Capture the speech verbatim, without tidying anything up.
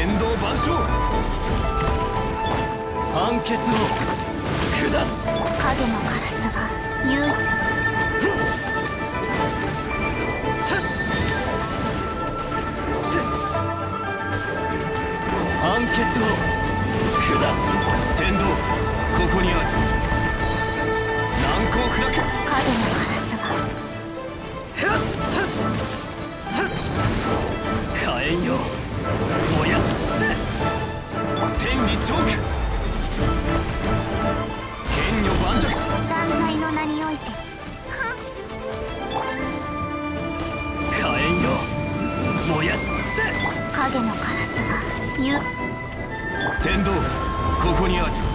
天道万象。判決を下す。 影のカラスが言う。 判決を下す。天道ここにある。難攻不落。 影のカラスが火炎よ燃やし尽くせ。天理チョーク。剣女盤石。 断罪の名において火炎よ燃やし尽くせ。 影のカラスが言う。 天道ここにある。